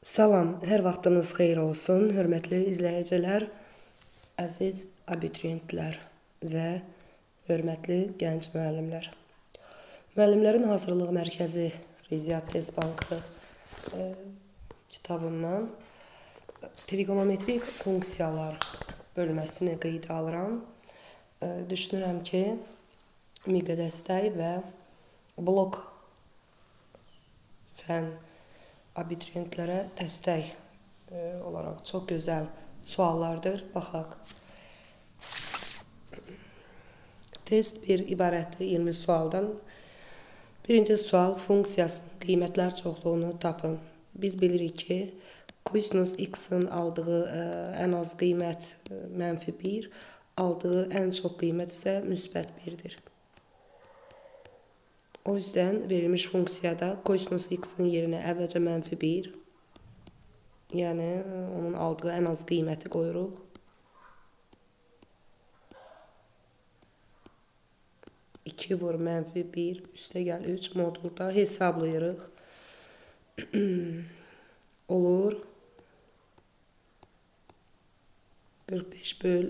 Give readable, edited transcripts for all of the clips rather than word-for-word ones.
Salam, hər vaxtınız xeyir olsun, hörmətli izləyicilər, əziz abituriyentlər və hörmətli gənc müəllimlər. Müəllimlərin Hazırlıq Mərkəzi Riyaziyyat Test Bankı kitabından trigonometrik funksiyalar bölməsini qeydə alıram. Düşünürəm ki, miqyasdəstək və blok fən abituriyentlərə dəstək olaraq çox gözəl suallardır. Baxaq. Test bir ibarətdir 20 sualdan. Birinci sual, funksiyasının qiymətlər çoxluğunu tapın. Biz bilirik ki, kosinus x-in aldığı ən az qiymət -1, aldığı ən çox qiymət isə müsbət 1-dir. O yüzden verilmiş funksiyada kosinus x-in yerinə əvvəlcə -1, yəni onun aldığı ən az qiyməti qoyuruq. -2 vur -1 üstəgəl 3 modulda hesablayırıq. Olur 45 böl.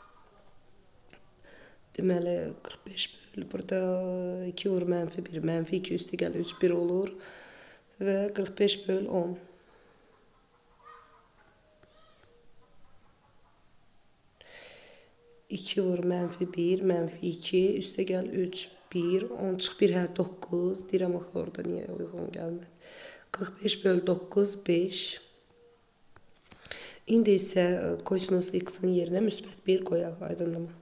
Deməli 45 böl. Burada 2 vur -1, -2 üstəgəl 3 1 olur və 45 böl 10. -2 vur -1, -2 üstəgəl 3 1, 10 çıx 1 hə 9. Deyirəm axı orada niyə uyğun gəlmədi. 45 böl 9 5. İndi isə kosinus x-in yerinə müsbət 1 qoyaq, aydındır.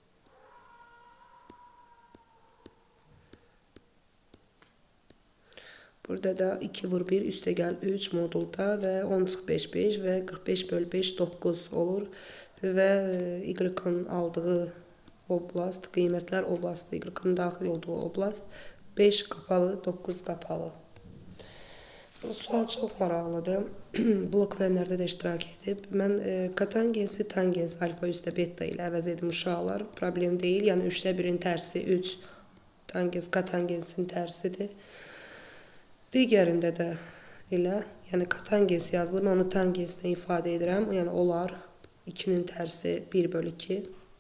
Burada da 2 vur 1 üstəgəl 3 modulda və 10 çıx 5 5 və 45 böl 5 9 olur və y-ın aldığı oblast, qiymətlər oblastı, y-ın daxil olduğu oblast 5 qapalı, 9 qapalı. Bu sual çox maraqlıdır. Blok fənlərdə də iştirak edib. Mən kotangensi tangens alfa üstə beta ilə əvəz edim uşaqlar. Problem deyil. Yəni 3də 1-in tərsi 3 tangens kotangensin tərsidir. Digərində də elə, yəni kotangens yazılır, mən onu tangenslə ifadə edirəm, yəni olar 2-nin tərsi 1 bölü 2.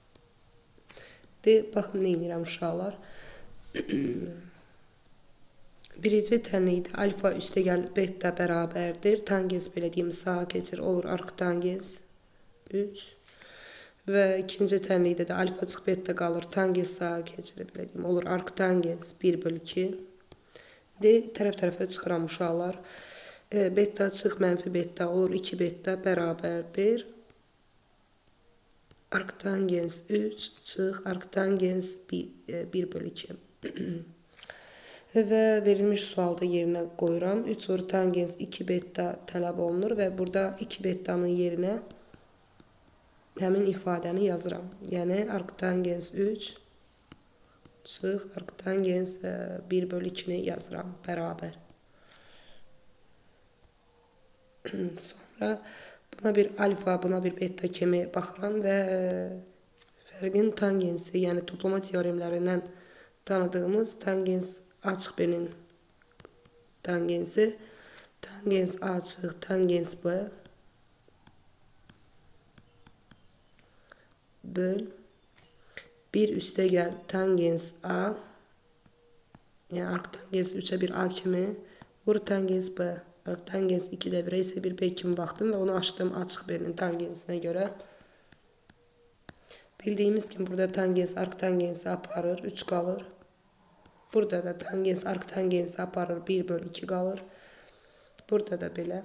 Baxın, nə edirəm uşaqlar. Birinci tənlikdə alfa üstəgəl beta bərabərdir. Tangens belə deyim, sağa keçir, olur arctangens 3. Və ikinci tənlikdə də alfa çıx beta qalır, tangens sağa keçir, belə deyim, olur arctangens 1 bölü 2. Tərəf-tərəfə çıxıram uşaqlar. Beta çıx -beta olur 2 beta bərabərdir. Arctangens 3 çıx arctangens 1 bölü 2. Və verilmiş sualda yerinə qoyuram. 3 vur tangens 2 beta tələb olunur və burada 2 betanın yerinə həmin ifadəni yazıram. Yəni arctangens 3 çıx arctangens 1 bölü 2-ni yazıram bərabər. Sonra buna bir alfa, buna bir beta kimi baxıram və fərqin tangensi, yəni toplama teoremlərindən tanıdığımız tangens açıq B-nin tangensi, tangens A çıx tangens B böl 1 üstəgəl tangens A, yəni arctangens 3-ə 1 A kimi, vur tangens B, arctangens 2-də 1-ə isə 1 B kimi baxdım və onu açdım açıq B-nin tangensinə görə. Bildiyimiz kimi burada tangens arctangensi aparır, 3 qalır. Burada da tangens arctangensi aparır, 1 bölü 2 qalır. Burada da belə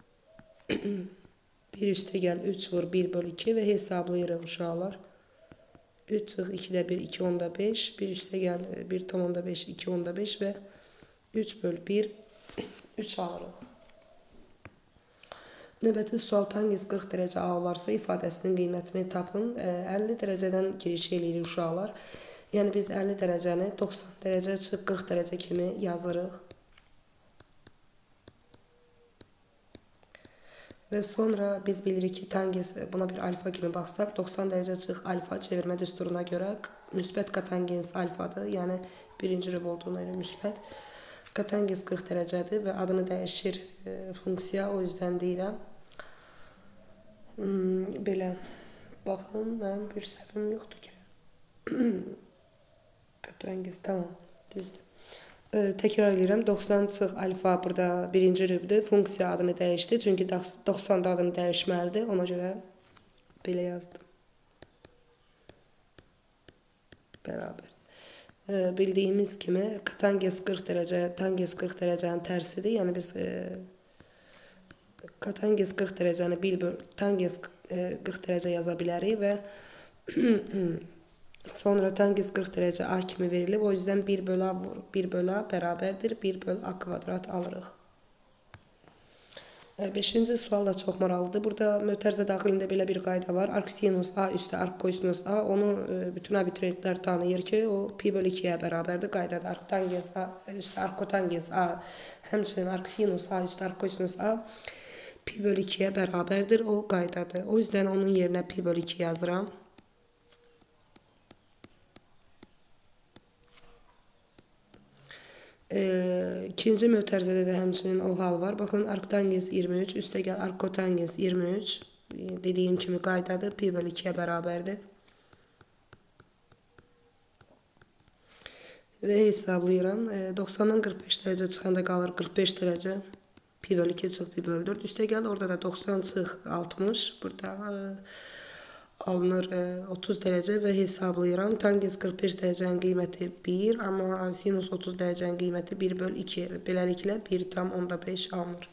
1 üstəgəl 3 vur 1 bölü 2 və hesablayırıq uşaqlar. 3 çıx 2-də 1, 2 onda 5, 1 üstəgəl 1 tam onda 5, 2 onda 5 və 3 böl 1, 3 alırıq. Növbəti sual tangens 40 dərəcə A olarsa ifadəsinin qiymətini tapın. 50 dərəcədən giriş eləyirik uşaqlar. Yəni biz 50 dərəcəni 90 dərəcə çıx 40 dərəcə kimi yazırıq. Və sonra biz bilirik ki, tangens buna bir alfa kimi baxsaq, 90 dərəcə çıx alfa çevirmə düsturuna görə müsbət kotangens alfadır. Yəni birinci rüb olduğuna görə müsbət. Katanges 40 dərəcədir və adını dəyişir funksiya, o yüzden deyirəm. Belə. Baxın, mənim bir səhvim yoxdur ki. Katanges, tamam, düzdür. Təkrar edirəm, 90 - alfa burada birinci rübdür. Funksiya adını dəyişdi, çünki 90'da adını dəyişməlidir. Ona görə belə yazdım. Bərabər. Bildiyimiz kimi katanges 40 dərəcə, tangens 40 dərəcənin tərsidir. Yəni biz katanges 40 dərəcəni tangens 40 dərəcə yaza bilərik və sonra tangens 40 dərəcə a kimi verilib. O yüzden 1 bölü a bərabərdir 1 bölü a kvadrat alırıq. 5-ci sual da çox maraqlıdır. Burada mötərizə daxilində belə bir qayda var. Arc-sinus a üstə arc-kosinus a. Onu bütün abituriyentlər tanıyır ki, o pi bölü 2'yə bərabərdir. Qaydada arc-tangens a üstə arc-kotangens a, həmçinin arc-sinus a üstə arc-kosinus a pi bölü 2'yə bərabərdir. O qaydadır. O yüzden onun yerinə pi bölü 2 yazıram. İkinci mötərizədə də həmçinin o hal var. Baxın, arctangens 23 üstəgəl arckotangens 23 dediyim kimi qaydadır. Pi bölü 2'yə bərabərdir. Və hesablayıram. 90'dan 45 dərəcə çıxanda qalır 45 dərəcə. Pi bölü 2 çıx pi bölü 4. Üstəgəl orada da 90 çıx 60. Burada alınır 30 dərəcə və hesablayıram. Tangens 45 dərəcənin qiyməti 1, amma sinus 30 dərəcənin qiyməti 1 bölü 2. Beləliklə 1,5 alınır.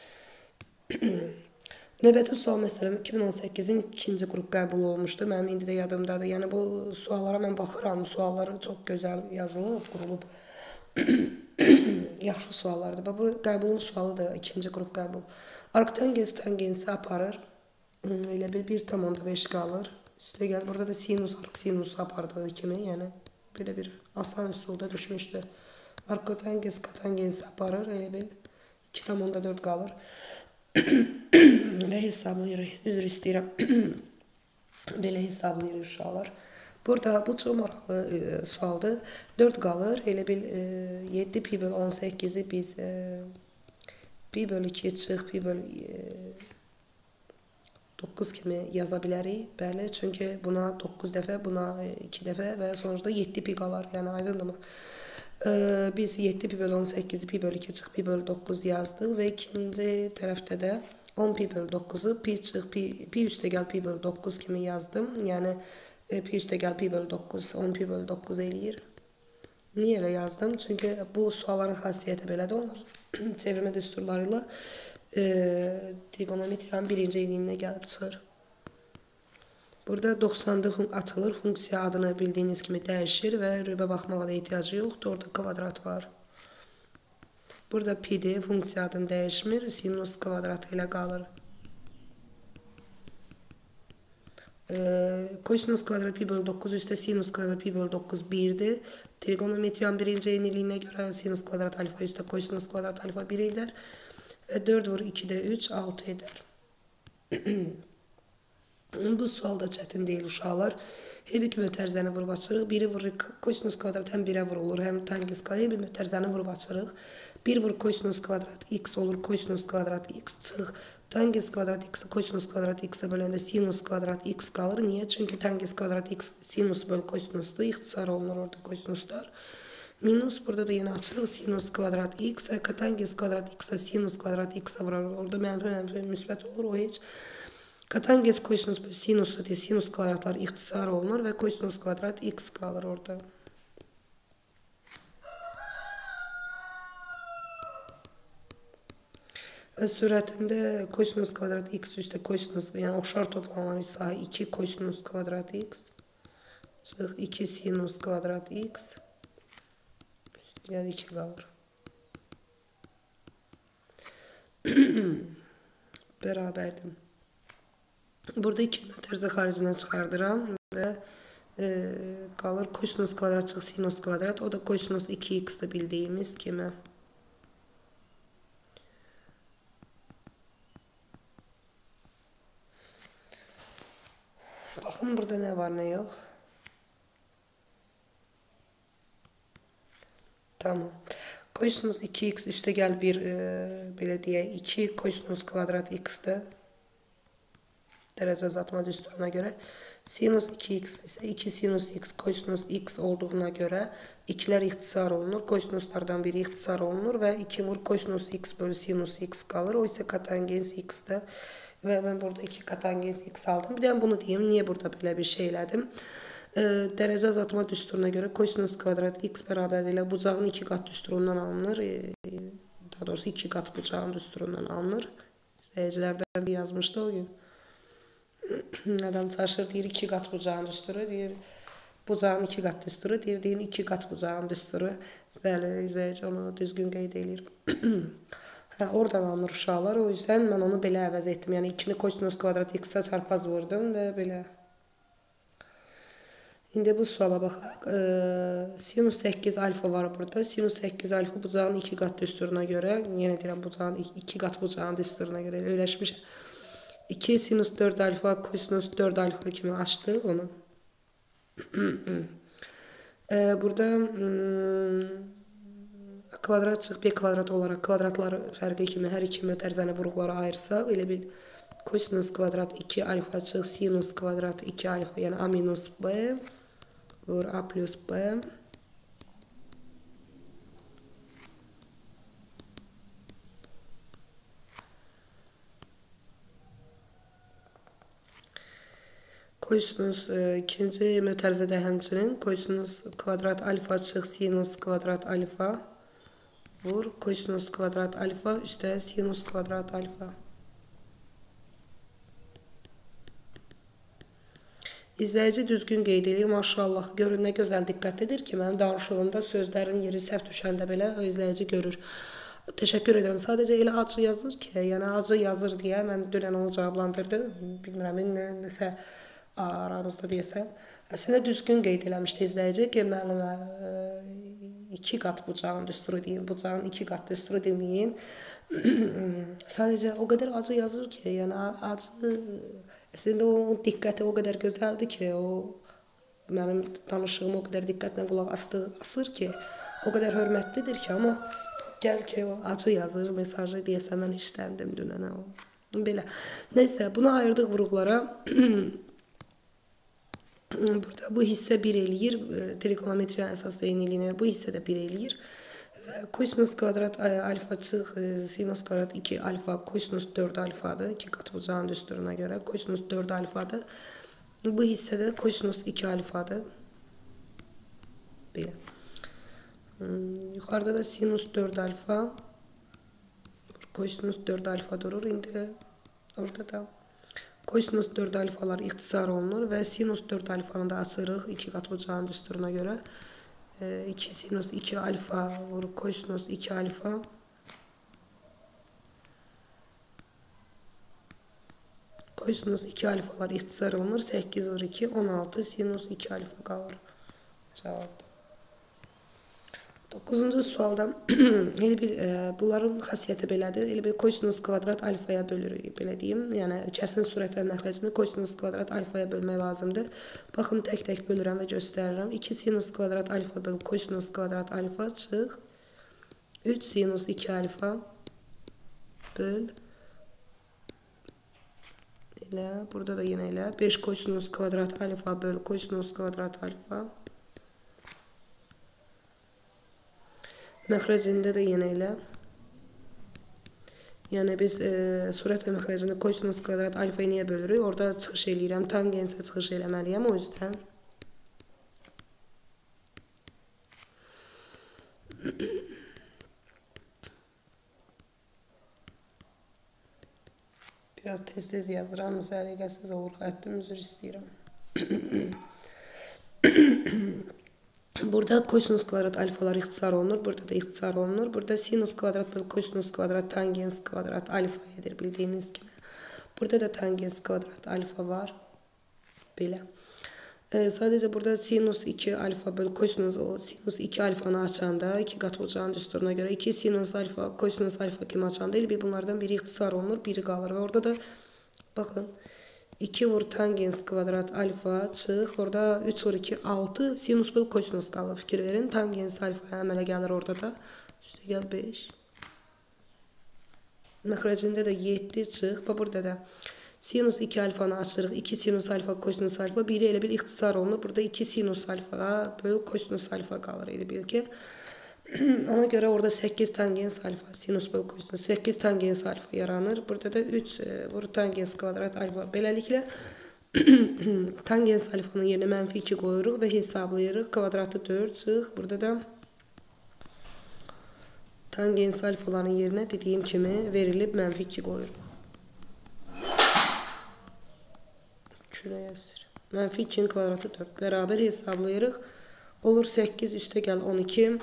Növbəti sual məsələm 2018'in ikinci qrup qəbul olmuşdu. Mənim indi də yadımdadır. Yəni bu suallara mən baxıram. Sualları çox gözəl yazılıb, qurulub. Yaxşı suallardır. Bu qəbulun sualıdır, ikinci qrup qəbul. Arctangens tangensi aparır. Elə bir 1,5 qalır. Üstəgəl burada da sinus arc-sinusu apardığı kimi, yəni belə bir asan üsulda düşmüşdü. Arckotangens katangensi aparır, elə bir 2,4 qalır. Və hesablayırıq, üzr istəyirəm. Belə hesablayırıq uşaqlar. Burada bu çox maraqlı sualdır. 4 qalır, elə bil 7 pi bölü 18'i biz pi bölü 2 çıx pi bölü 9 kimi yaza bilərik. Bəli, çünki buna 9 dəfə, buna 2 dəfə və sonuçda 7 pi qalar. Yəni aydındır mı? Biz 7 pi bölü 18'i pi bölü 2 çıx pi bölü 9 yazdıq və ikinci tərəfdə də 10 pi bölü 9'u pi üstəgəl pi bölü 9 kimi yazdım. Yəni pi üstəgəl pi bölü 9 10 pi bölü 9 eləyir. Niyə elə yazdım? Çünki bu sualların xasiyyəti belədir. Onlar çevirmə düsturları ilə trigonometriyanın birinci eliyinə gəlib çıxır. Burada 90'da atılır. Funksiya adını bildiyiniz kimi dəyişir və rübə baxmağa da ehtiyacı yoxdur. Orada kvadrat var. Burada pi'dir. Funksiya adını dəyişmir. Sinus kvadratı ilə qalır. Kosinus kvadrat pi bölü 9 üstə sinus kvadrat pi bölü 9 1'dir. Trigonometriyanın birinci yeniliyinə görə sinus kvadrat alfa üstə kosinus kvadrat alfa 1 edər. 4 vur 2'de 3 6 eder. Bu sual da çətin deyil uşaqlar. Hər iki mötərizəni vurub açırıq. Biri vurur kosinus kvadrat həm 1'ə vurulur, həm tangens kvadrat. Hər bir mötərizəni vurub açırıq. 1 vur kosinus kvadrat x olur, kosinus kvadrat x çıx. Tangens kvadrat x kosinus kvadrat x'e böləndə sinus kvadrat x qalır. Niyə? Çünki tangens kvadrat x sinus böl kosinusdur. İxtisar olunur orada kosinuslar. Minus burada da yine açılır. Sinus kvadrat x. Katangens kvadrat x'e sinus kvadrat x'e vurur. Orada mənfi müsbət olur. O heç. Katangens kosinus böl sinusu diye sinus kvadratlar ixtisar olunur ve kosinus kvadrat x kalır orada. Ve sürətində kosinus kvadrat x üstə kosinus, yani oxşar toplananların sahı 2 kosinus kvadrat x çıx 2 sinus kvadrat x üstəgəl 2 qalır. Bərabərdir. Burada 2 mötərizə xaricinə çıxardıram və qalır kosinus kvadrat çıx sinus kvadrat. O da kosinus 2x'dir bildiyimiz kimi. Baxın burada nə var, nə yox. Tamam. Kosinus 2x üstəgəl 1 belə deyək 2 kosinus kvadrat x-də dərəcə azaltma düsturuna görə. Sinus 2x isə 2 sinus x kosinus x olduğuna görə 2'lər ixtisar olunur. Kosinuslardan biri ixtisar olunur və 2 vur kosinus x bölü sinus x qalır. O isə katangens x-də və mən burada 2 katangens x aldım. Bir də bunu deyim, niyə burada belə bir şey elədim? Dərəcə azaltma düsturuna görə kosinus kvadrat x bərabər ilə bucağın 2 qat düsturundan alınır. Daha doğrusu 2 qat bucağın düsturundan alınır. İzləyicilərdən bir yazmışdı o gün. Adam çalışır, deyir 2 qat bucağın düsturu, deyir bucağın 2 qat düsturu, deyir 2 qat bucağın düsturu. Bəli, izləyici onu düzgün qeyd edir. Oradan alınır uşaqlar, o yüzden mən onu belə əvəz etdim. Yəni 2'ni kosinus kvadrat x-a çarpaz vurdum və belə. İndi bu suala baxaq. Sinus 8 alfa var burada. Sinus 8 alfa bucağın 2 qat düsturuna görə, yenə deyirəm bucağın 2 qat bucağın düsturuna görə öyrəşmiş. 2 sinus 4 alfa kosinus 4 alfa kimi açdıq onu. Burada kvadrat çıx b kvadrat olaraq kvadratları fərqi kimi hər iki mötərizəni vuruqlara ayırsaq, elə bir kosinus kvadrat 2 alfa çıx sinus kvadrat 2 alfa, yəni a minus b vur a plus b. Kosinus ikinci mötərizədə həmçinin kosinus kvadrat alfa çıx sinus kvadrat alfa vur kosinus kvadrat alfa üstə sinus kvadrat alfa. İzləyici düzgün qeyd edir, maşallah. Görün nə gözəl diqqət edir ki, mənim danışığımda sözlərin yeri səhv düşəndə belə o izləyici görür. Təşəkkür edirəm. Sadəcə elə acı yazır ki, yəni acı yazır deyə mən dünən onu cavablandırdı. Bilmirəm, nəsə aramızda deyəsəm. Əslində düzgün qeyd eləmişdi izləyici ki, müəllimə 2 qat bucağın düsturu deyin, bucağın 2 qat düsturu deməyin. Sadəcə o qədər acı yazır ki, yəni acı, əslində o diqqəti o qədər gözəldir ki, o mənim danışığımı o qədər diqqətlə qulaq asır ki, o qədər hörmətlidir ki, amma gəl ki, o acı yazır, mesajı deyəsəm mən işləndim dünənə o. Belə. Neysə, bunu ayırdıq vuruqlara. Burada bu hissə 1 eləyir, trikonometriya əsas eyniyliyinə bu hissə də 1 eləyir. Kosinus kvadrat alfa çıx sinus kvadrat 2 alfa kosinus 4 alfadır. 2 qat bucağın düsturuna görə kosinus 4 alfadır. Bu hissədə kosinus 2 alfadır. Belə. Yuxarıda da sinus 4 alfa kosinus 4 alfa durur. İndi orada da kosinus 4 alfalar ixtisar olunur və sinus 4 alfanı da açırıq 2 qat bucağın düsturuna görə. 2 sinus 2 alfa vur kosinus 2 alfa. Kosinus 2 alfalar ixtisar olunur. 8 vur 2 16 sinus 2 alfa qalır. Cavabdır. 9-cu sualda elə bir bunların xassiyyəti belədir. Elə bir kosinus kvadrat alfaya bölürük, belə deyim. Yəni kəsin sürət və məxrəcini kosinus kvadrat alfaya bölmək lazımdır. Baxın, tək-tək bölürəm və göstərirəm. 2 sinus kvadrat alfa böl kosinus kvadrat alfa çıx 3 sinus 2 alfa böl elə, burada da yenə elə 5 kosinus kvadrat alfa böl kosinus kvadrat alfa. Məxrəcində də yenə elə. Yəni biz sürət və məxrəcində kosinus kvadrat alfayı niyə bölürük? Orada çıxış eləyirəm, tangensə çıxış eləməliyəm, o yüzden. Biraz tez-tez yazıram, səliqəsiz olur, xəttim, üzr istəyirəm. Burada kosinus kvadrat alfalar ixtisar olunur. Burada da ixtisar olunur. Burada sinus kvadrat böl kosinus kvadrat tangens kvadrat alfa edir bildiğiniz gibi. Burada da tangens kvadrat alfa var. Belə. Sadəcə burada sinus 2 alfa böl kosinus, o sinus 2 alfanı açanda 2 qat bucağın düsturuna görə 2 sinus alfa kosinus alfa kimi açanda elə bir bunlardan biri ixtisar olunur, biri qalır. Və orada da baxın 2 vur tangens kvadrat alfa çıx. Orada 3 vur 2 6 sinus böl kosinus qalır. Fikir verin. Tangens alfaya əmələ gəlir orada da. üstəgəl 5. Məxrəcində də 7 çıx. Burada da sinus 2 alfanı açırıq. 2 sinus alfa, kosinus alfa. Biri elə bir ixtisar olunur. Burada 2 sinus alfa böl kosinus alfa qalır. Elə bil ki. Ona görə orada 8 tangens alfa, sinus böl kosinus 8 tangens alfa yaranır. Burada da 3 vur tangens kvadrat alfa. Beləliklə tangens alfanın yerinə mənfi 2 qoyuruq və hesablayırıq. Kvadratı 4 çıx. Burada da tangens alfaların yerinə dediyim kimi verilib mənfi 2 qoyuruq. Şuraya sür. Mənfi 2'nin kvadratı 4. Beraber hesablayırıq. Olur 8 üstəgəl 12.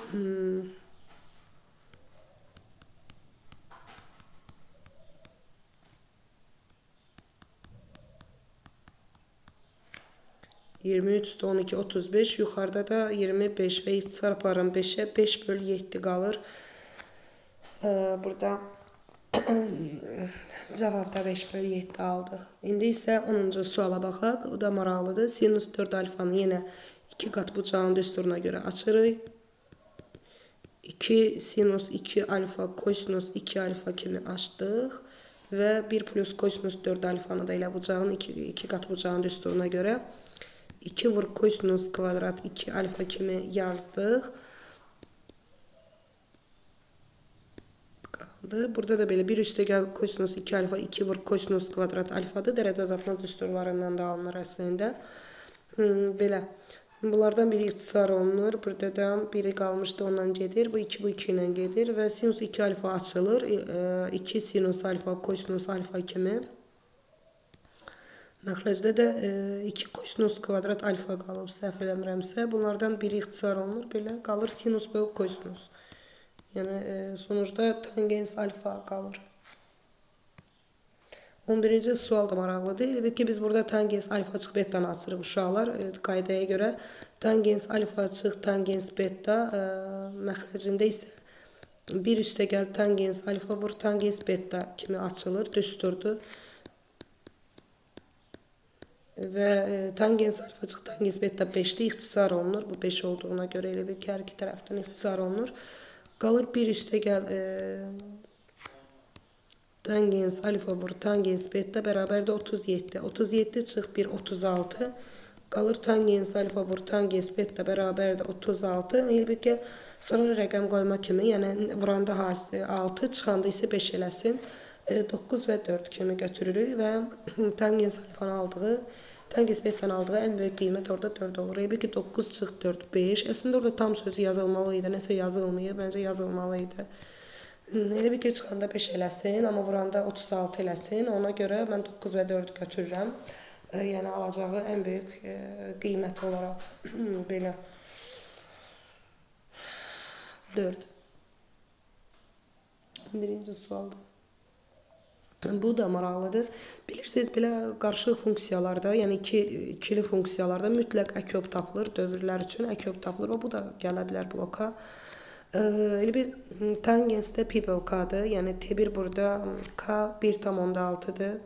...23 12 35. Yuxarıda da 25 ve çarparım 5'e 5 bölü 7 qalır. Burada cavabda 5 bölü 7 aldı. İndi isə 10-cu suala baxaq. O da maraqlıdır. Sinus 4 alfanı yenə 2 qat bucağın düsturuna görə açırıq. 2 sinus 2 alfa kosinus 2 alfa kimi açdıq. Və 1 plus kosinus 4 alfanı da elə bucağın 2 qat bucağın düsturuna görə 2 vur kosinus kvadrat 2 alfa kimi yazdıq. Burada da belə 1 üstəgəl kosinus 2 alfa 2 vur kosinus kvadrat alfadır. Dərəcə azaltma düsturlarından da alınır əslində. Belə. Bunlardan biri ixtisar olunur. Burada da biri qalmışdı ondan gedir. Bu 2 bu 2 ilə gedir. Və sinus 2 alfa açılır. 2 sinus alfa kosinus alfa kimi. Məxrəcdə də 2 kosinus kvadrat alfa qalıb. Səhv eləmirəmsə. Bunlardan biri ixtisar olunur. Belə qalır sinus böl kosinus. Yəni sonuçda tangens alfa qalır. 11-ci sual da maraqlıdır. Elə ki biz burada tangens alfa çıx bettanı açırıq uşaqlar. Qaydaya görə tangens alfa çıx tangens betta məxrəcində isə 1 üstəgəl tangens alfa vur tangens betta kimi açılır. Düsturdur. Və tangens alfa çıx tangens betta 5'də ixtisar olunur. Bu 5 olduğuna görə elə bir ki hər iki tərəfdən ixtisar olunur. Qalır 1 üstəgəl tangens alfa vur tangens beta bərabər də 37. 37 çıx 1 36. Qalır tangens alfa vur tangens beta bərabər də 36. Elə ki sonra rəqəm qoyma kimi, yəni vuranda 6, çıxanda isə 5 eləsin. 9 və 4 kimi götürürük və tangens alfanı aldığı tangens betanı aldığı ən böyük qiymət orada 4 olur. Elə ki 9 çıx 4 5. Əslində orada tam sözü yazılmalı idi. Nəsə yazılmıyor. Bəncə yazılmalı idi. Elə bir ki çıxanda 5 eləsin, amma vuranda 36 eləsin. Ona görə mən 9 və 4 götürürəm. Yəni alacağı ən böyük qiymət olaraq belə 4. Birinci sualdır. Bu da maraqlıdır. Bilirsiniz, belə qarışıq funksiyalarda, yəni ikili funksiyalarda mütləq əköb tapılır. Dövrlər üçün əköb tapılır. Bu da gələ bilər bloka. Elə bir tangensdə pi böl k'dır. Yəni T1 burada k 1,6'dır.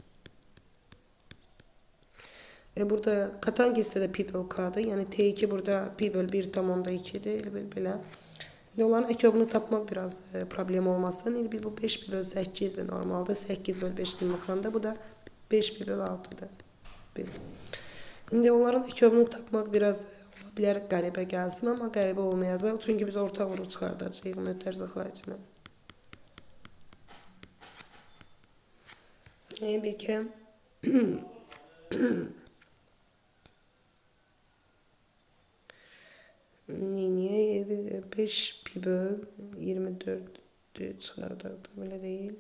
Burada katangensdə də pi böl k'dır. Yəni T2 burada pi böl 1,2'dir. Elə belə. Onların əköbünü tapmaq biraz problem olmasın. İndi bu 5 pi böl 8'dir normalda. 8 böl 5'din baxanda bu da 5 pi böl 6'dır. İndi onların əköbünü tapmaq biraz ola bilər qəribə gəlsin, amma qəribə olmayacaq. Çünki biz orta vuruq çıxardacağıq mötər zəxlər içinə. Bir ki niye 5 pi böl 24 çıxardaq da belə deyil.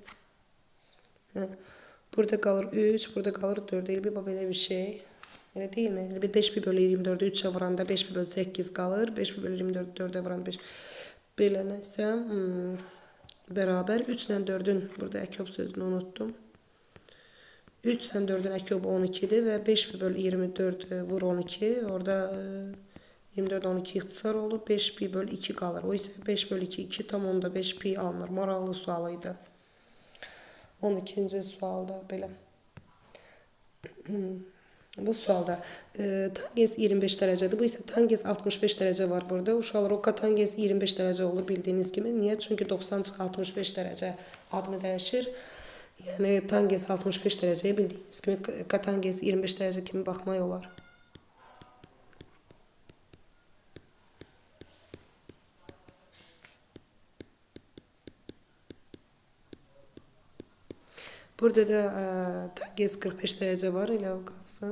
Burada qalır 3, burada qalır 4. Elə bir belə bir şey. Elə deyilmi? Elə bir 5 pi böl 24'ü 3'ə vuranda 5 pi böl 8 qalır. 5 pi böl 24'ü 4'ə vuranda 5. Belə nəsə bərabər 3 ilə 4'ün burada əköb sözünü unuttum. 3 ilə 4'ün əköbü 12'dir və 5 pi böl 24 vur 12. Orada 24 12 ixtisar olur. 5 pi böl 2 qalır. O isə 5 böl 2 2,5 pi alınır. Maraqlı sualıydı. 12-ci sualda belə. Bu sualda tangens 25 dərəcədir. Bu isə tangens 65 dərəcə var burada. Uşaqlar o tangens 25 dərəcə olur bildiyiniz kimi. Niyə? Çünki 90-65 dərəcə adını dəyişir. Yəni tangens 65 dərəcəyə bildiyiniz kimi tangens 25 dərəcə kimi baxmaq olar. Burada da tangens 45 dərəcə var, elə o qalsın.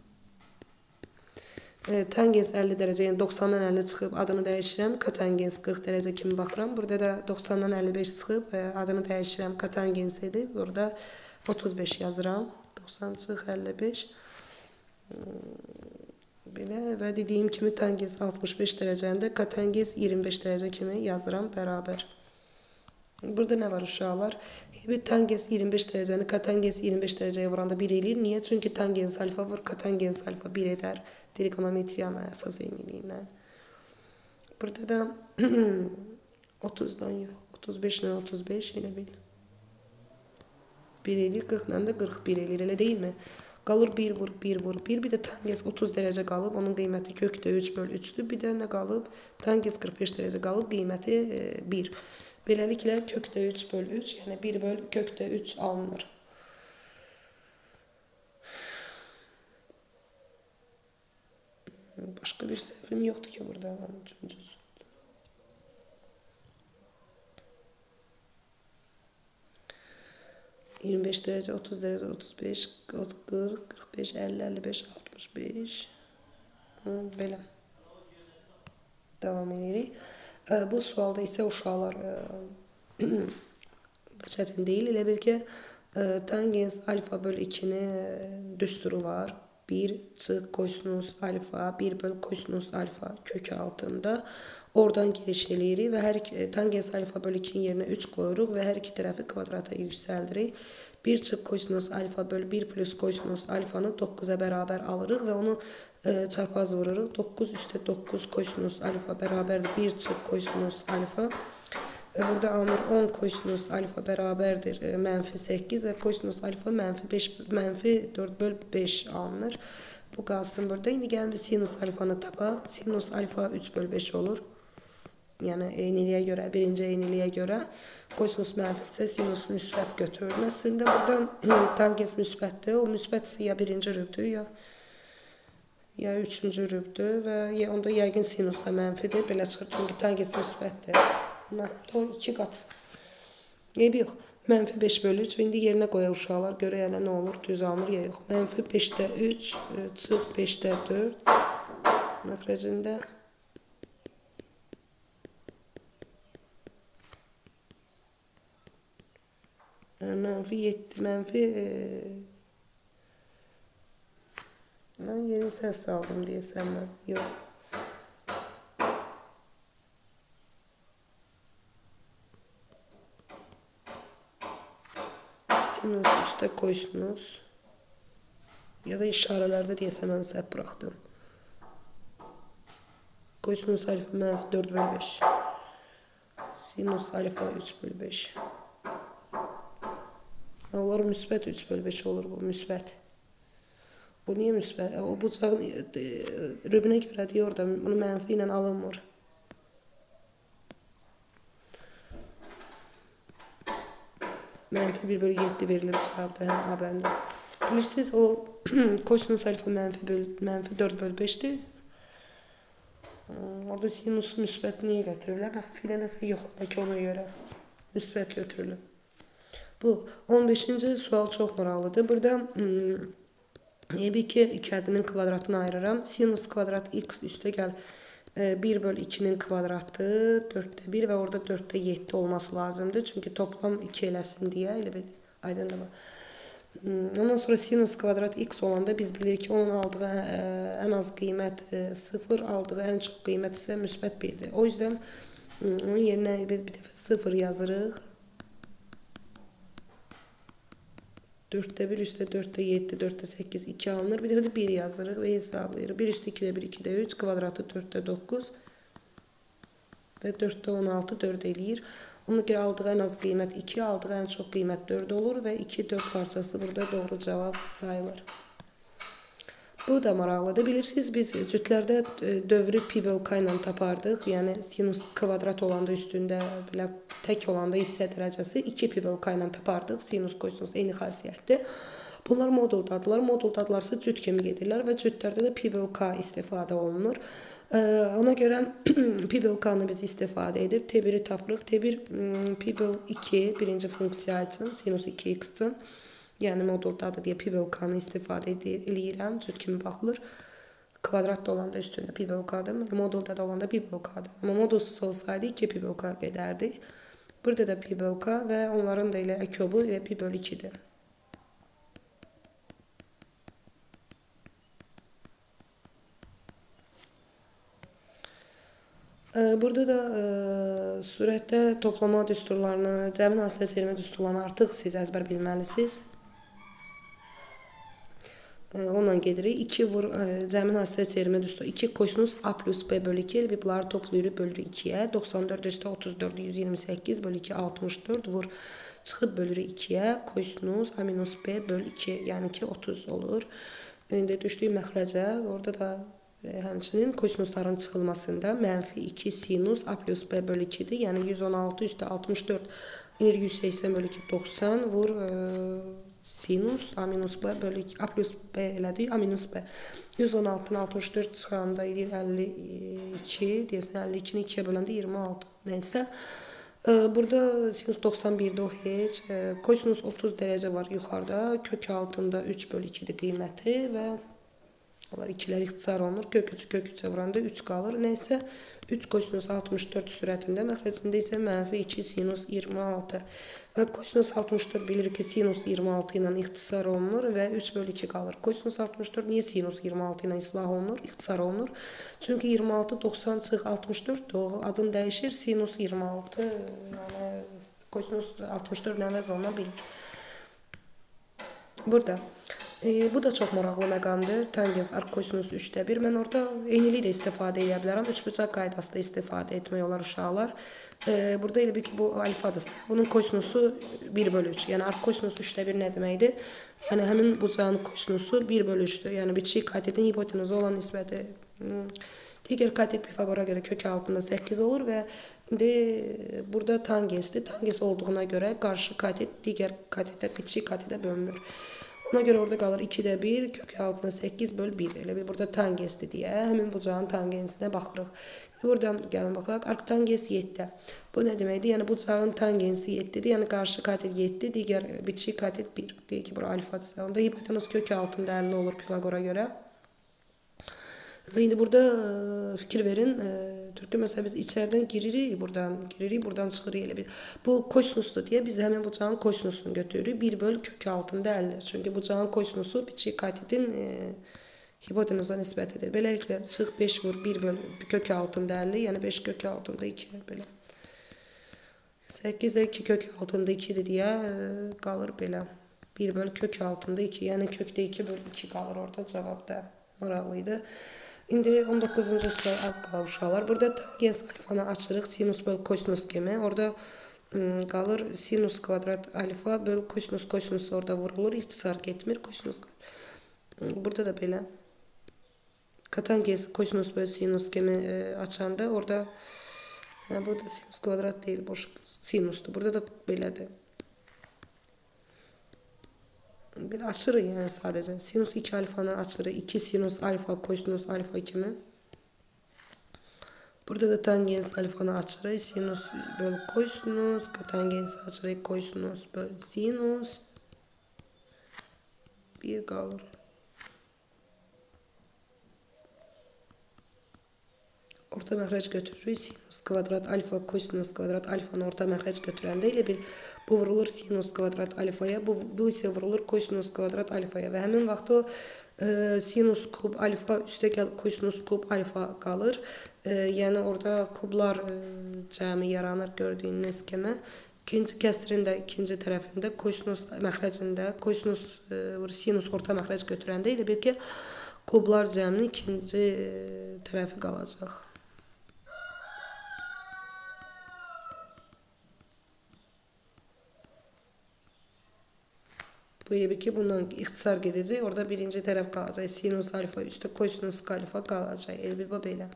Tangens 50 dərəcə, yəni 90-dan 50 çıxıb adını dəyişirəm, kotangens 40 dərəcə kimi baxıram. Burada da 90-dan 55 çıxıb adını dəyişirəm, kotangens edib. Burada 35 yazıram. 90 çıx 55. Belə və dediyim kimi tangens 65 dərəcəndə kotangens 25 dərəcə kimi yazıram bərabər. Burada nə var uşaqlar? Bir tangens 25 dərəcəni kotangens 25 dərəcəyə vuranda 1 eləyir. Niyə? Çünki tangens alfa vur, kotangens alfa 1 edər. Trigonometriyanın əsas eyniliyinə. Burada da 30-dan yox, 35 ilə 35 elə bil. 1 eləyir, 40 ilə də 41 eləyir, elə deyilmi? Qalır 1 vur, 1 vur, 1. Bir də tangens 30 dərəcə qalıb, onun qiyməti kökdə 3 böl 3-dür. Bir də nə qalıb? Tangens 45 dərəcə qalıb, qiyməti 1. Beləliklə, kökdə 3 böl 3, yəni 1 böl kökdə 3 alınır. Başqa bir səhvim yoxdur ki, burada. 25 dərəcə, 30 dərəcə, 35, 40, 45, 50, 55, 65. Belə. Davam edirik. Bu sualda isə uşaqlar çətin deyil. Elə bil ki, tangens alfa böl 2-nin düsturu var. 1 çıx kosinus alfa, 1 böl kosinus alfa kökü altında. Oradan giriş eləyirik və tangens alfa böl 2-nin yerinə 3 qoyuruq və hər iki tərəfi kvadrata yüksəldirik. 1 çıx kosinus alfa böl 1 plus kosinus alfanı 9-a bərabər alırıq və onu çarpaz vururuq. 9 üstə 9 kosinus alfa bərabərdir 1 çıx kosinus alfa. Burada alınır 10 kosinus alfa bərabərdir mənfi 8 və kosinus alfa mənfi 4 böl 5 alınır. Bu qalsın burada. İndi gəlin sinus alfanı tapaq. Sinus alfa 3 böl 5 olur. Yəni eyniliyə görə, birinci eyniliyə görə. Kosinus mənfidirsə sinus müsbət götürür. Əslində burada tangens müsbətdir. O müsbət isə ya birinci rübdür, ya üçüncü rübdür və onda yəqin sinus da mənfidir. Belə çıxır, çünki tangens müsbətdir. O 2 qat. Eybi yox. Mənfi 5 bölü 3. İndi yerinə qoyaq uşaqlar. Görək hələ nə olur, düz alınır ya yox. Mənfi 5-də 3, çıx 5-də 4. Məxrəcində. Mənfi 7, mənfi... Mən yeni səhv saldım deyəsəm mən. Yox. Sinus üstə kosinus. Ya da işarələrdə deyəsəm mən səhv buraxdım. Kosinus alfa mənfi 4 böl 5. Sinus alfa 3 böl 5. Onlar müsbət 3 böl 5 olur bu, müsbət. Bu niyə müsbət? O bucağın rübünə görə deyir orada, bunu mənfi ilə alınmır. Mənfi 1 bölü 7 verilir cavabda, həm A bəndə. Bilirsiniz, o kosinus alfa mənfi 4 böl 5'dir. Orada sinusu müsbət niyə götürürlər? Mənfi ilə nəsə yox, bəlkə ona görə müsbət götürülür. Bu 15-ci sual çox maraqlıdır. Burada bir ki, iki ədinin kvadratını ayırıram. Sinus kvadrat x üstə gəl 1 böl 2'nin kvadratı 4'də 1 və orada 4'də 7 olması lazımdır. Çünki toplam 2 eləsin deyə, elə bir aydınlama. Ondan sonra sinus kvadrat x olanda biz bilirik ki, onun aldığı ən az qiymət 0, aldığı ən çox qiymət isə müsbət 1'dir. O yüzden onun yerinə bir dəfə 0 yazırıq. 4'də 1 üstə 4'də 7, 4'də 8, 2 alınır. Bir dəfə də 1 yazırıq və hesablayırıq. 1 üstə 2'də 1, 2'də 3, kvadratı 4'də 9 və 4'də 16, 4 eləyir. Ona görə aldığı ən az qiymət 2, aldığı ən çox qiymət 4 olur və 2, 4 parçası burada doğru cavab sayılır. Bu da maraqlıdır. Bilirsiniz, biz cütlərdə dövrü pi bölka ilə tapardıq. Yəni sinus kvadrat olanda üstündə belə tək olanda hissə dərəcəsi 2 pi bölka ilə tapardıq. Sinus, kosinus eyni xassiyyətdir. Bunlar moduldadılar. Moduldadılarsa cüt kimi gedirlər və cütlərdə də pi bölka istifadə olunur. Ona görə pi bölkanı biz istifadə edib T1-i tapırıq. T1 pi böl 2 birinci funksiya üçün, sinus 2x üçün. Yəni moduldadır deyə pi bölkanı istifadə edirəm. Cüt kimi baxılır. Kvadratda olanda üstündə pi bölkadır. Modulda da olanda pi bölkadır. Amma modulsuz olsaydı 2 pi bölka gedərdi. Burada da pi bölka və onların da elə əkobu elə pi böl 2-dir. Burada da sürətdə toplama düsturlarını, cəmin hasilə çevirmə düsturlarını artıq siz əzbər bilməlisiniz. Onunla gedirik. 2 vur cəmin hasilə çevirmə düsturu. 2 kosinus a plus b bölü 2 elə bunları toplayırıq, bölürük 2-yə. 94 üstə 34 128 bölü 2 64 vur. Çıxıb bölürük 2-yə. Kosinus a minus b bölü 2 yəni ki 30 olur. İndi düşdük məxrəcə. Orada da həmçinin kosinusların çıxılmasında mənfi 2 sinus a plus b bölü 2-dir. Yəni 116 üstə 64 180 bölü 2 90 vur sinus a minus b bölü 2 a plus b elədik. A minus b 116-dan 64 çıxanda 52 deyəsən 52-ni 2-yə böləndə 26 nəysə. Burada sinus 91-də o heç. Kosinus 30 dərəcə var yuxarıda. Kök altında 3 bölü 2-dir qiyməti və onlar ikilər ixtisar olunur. Kök 3'ə vuranda 3 qalır. Nəysə 3 kosinus 64 sürətində, məxrəcində isə mənfi 2 sinus 26. Və kosinus 64 bilirik ki, sinus 26 ilə ixtisar olunur və 3 bölü 2 qalır. Kosinus 64 niyə sinus 26 ilə islah olunur, ixtisar olunur? Çünki 26 90 çıx 64 o adını dəyişir, sinus 26. Yəni kosinus 64 nə əvəz oluna bilir. Burada. Bu da çox maraqlı məqamdır. Tangens arkosinus 3'də 1. Mən orada eynilik də istifadə edə bilərəm. Üçbucaq qaydası da istifadə etmək olar uşaqlar. Burada elə bir ki, bu alfadırsa. Bunun kosinusu 1 bölü 3. Yəni arkosinus 3'də 1 nə deməkdir? Yəni həmin bucağın kosinusu 1 bölü 3'dür. Yəni bitişik katetin hipotenuza olan nisbəti. Digər katet Pifagora görə kök altında 8 olur və indi burada tangensdir. Tangens olduğuna görə qarşı katet digər katetə, bitişik katetə bölünür. Ona görə orada qalır 2'də 1, kök altında 8 böl 1. Elə bir burada tangensdir deyə həmin bucağın tangensinə baxırıq. Buradan gəlin baxaq. Arktangens 7'də. Bu nə deməkdir? Yəni bucağın tangensi 7'dir. Yəni qarşı katet 7, digər bitişik katet 1. Deyək ki, bura alfadırsa. Onda hipotenuz kök altında 50 olur Pifagora görə. Və indi burada fikir verin. Türkdə məsələn biz içərdən giririk, buradan çıxırıq elə bir. Bu kosinusdur deyə biz həmin bucağın kosinusunu götürürük. 1 böl kök altında 50. Çünki bucağın kosinusu bitişik katetin hipotenuza nisbətidir. Beləliklə çıx 5 vur 1 böl kök altında 50. Yəni 5 kök altında 2 belə. 8'də 2 kök altında 2'dir deyə qalır belə. 1 böl kök altında 2. Yəni kökdə 2 böl 2 qalır orada cavabda. Maraqlıydı. İndi 19-cu sual az qalır uşaqlar. Burada tangens alfanı açırıq. Sinus böl kosinus kimi. Orada qalır sinus kvadrat alfa böl kosinus. Kosinus orada vurulur. İxtisar getmir. Kosinus. Burada da belə. Tangens kosinus böl sinus kimi açanda orada burada sinus kvadrat deyil. Boş sinusdur. Burada da belədir. Bir açırıq yəni sadəcə. Sinus 2 alfanı açırıq. 2 sinus alfa kosinus alfa kimi. Burada da tangens alfanı açırıq. Sinus böl kosinus. Tangens açırıq. Kosinus böl sinus. 1 qalır. Orta məxrəc götürürük. Sinus kvadrat alfa kosinus kvadrat alfanı orta məxrəc götürəndə elə bir bu vurulur sinus kvadrat alfaya, bu isə vurulur kosinus kvadrat alfaya və həmin vaxt o sinus kub alfa üstəgəl kosinus kub alfa qalır. Yəni orada kublar cəmi yaranır gördüyünüz kimi. İkinci kəsrin də ikinci tərəfində kosinus məxrəcində kosinus sinus orta məxrəc götürəndə elə bir ki kublar cəminin ikinci tərəfi qalacaq. Bu gibi ki bundan ixtisar gedəcək. Orada birinci tərəf qalacaq. Sinus alfa üstə kosinus alfa qalacaq. Elbət bu belə.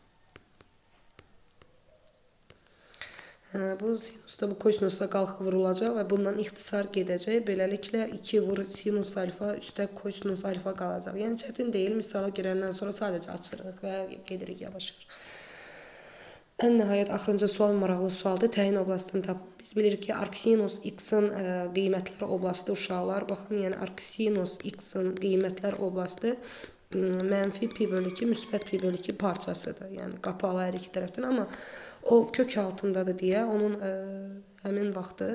Bu sinusda bu kosinusda qalxıb vurulacaq və bundan ixtisar gedəcək. Beləliklə 2 vur sinus alfa üstə kosinus alfa qalacaq. Yəni çətin deyil. Misala girəndən sonra sadəcə açırıq və gedirik yavaş-yavaş. Ən nəhayət axırıncı sual maraqlı sualdır. Təyin oblastını tapın. Biz bilirik ki, arcsinus x-in qiymətlər oblasti uşaqlar. Baxın, yəni arcsinus x-in qiymətlər oblasti mənfi pi bölü 2, müsbət pi bölü 2 parçasıdır. Yəni qapalı hər iki tərəfdən, amma o kök altındadır deyə onun həmin vaxtı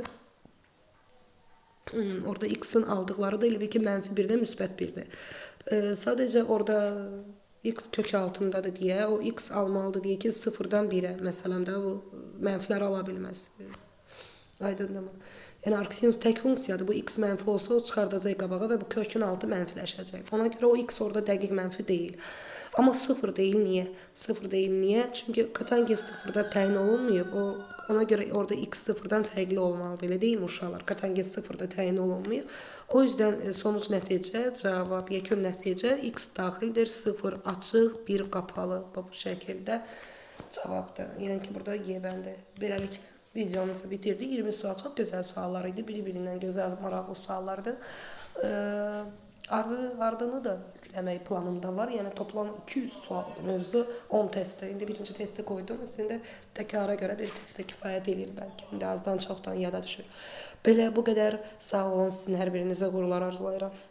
orada x-in aldıqları da elə bir ki, mənfi 1-də müsbət 1-dir. Sadəcə orada x kök altındadır deyə, o x almalıdır deyə ki, 0-dan 1-ə, məsələn də bu mənfilər ala bilməz. Aydındır mı? Yəni arcsinus tək funksiyadır. Bu x mənfi olsa o çıxardacaq qabağa və bu kökün altı mənfiləşəcək. Ona görə o x orada dəqiq mənfi deyil. Amma 0 deyil. Niyə? 0 deyil. Niyə? Çünki katangens 0-da təyin olunmayıb. Ona görə orada x 0-dan fərqli olmalıdır. Elə deyil mi uşaqlar? Katangens 0-da təyin olunmayıb. O yüzdən sonuc nəticə, cavab, yekun nəticə x daxildir. 0 açıq, 1 qapalı. Bu şəkildə cavabdır. Yəni ki, burada Y bəndi. Beləliklə videomuzu bitirdik. 20 sual çox gözəl suallar idi. Biri-birindən gözəl, maraqlı suallardır. Ardını da yükləmək planımda var. Yəni toplam 200 sualdır mövzu 10 testdə. İndi birinci testə qoydum. İndi təkrara görə bir testə kifayət edir bəlkə. İndi azdan çoxdan yada düşür. Belə bu qədər sağ olun. Sizin hər birinizə uğurlar arzulayıram.